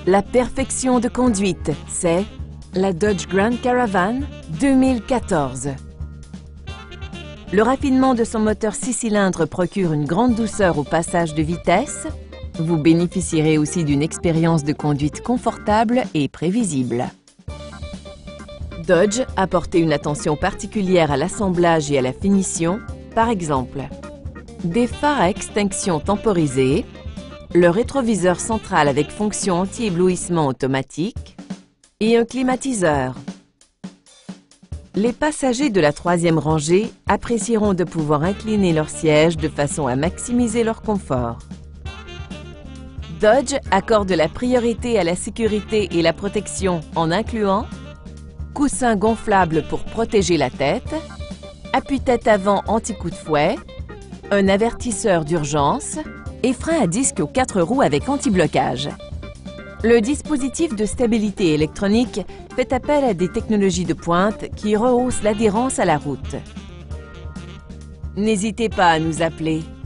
La perfection de conduite, c'est la Dodge Grand Caravan 2014. Le raffinement de son moteur 6 cylindres procure une grande douceur au passage de vitesse. Vous bénéficierez aussi d'une expérience de conduite confortable et prévisible. Dodge a porté une attention particulière à l'assemblage et à la finition, par exemple des phares à extinction temporisés, le rétroviseur central avec fonction anti-éblouissement automatique et un climatiseur. Les passagers de la troisième rangée apprécieront de pouvoir incliner leur siège de façon à maximiser leur confort. Dodge accorde la priorité à la sécurité et la protection en incluant coussins gonflables pour protéger la tête, appuie-tête avant anti-coup de fouet, un avertisseur d'urgence et frein à disque aux 4 roues avec anti-blocage. Le dispositif de stabilité électronique fait appel à des technologies de pointe qui rehaussent l'adhérence à la route. N'hésitez pas à nous appeler.